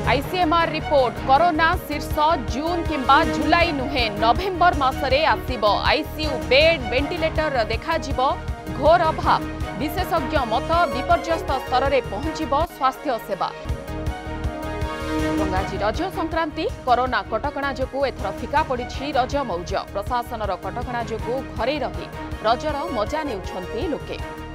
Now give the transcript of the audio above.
ICMR report corona शीर्ष जून किंबा जुलाई नुहे नवेम्बर मासरे आसीबो आईसीयू बेड वेंटिलेटर देखा जिवो घोर अभाव विशेषज्ञ मत विपर्यस्त स्तर में पहुंचबो स्वास्थ्य सेवा। आज रज संक्रांति कोरोना कटकणा जोगु एथर फिका पड़ी रज मौज प्रशासन कटकणा जोगु घरे रही रजर मजा नेउछंती लोके।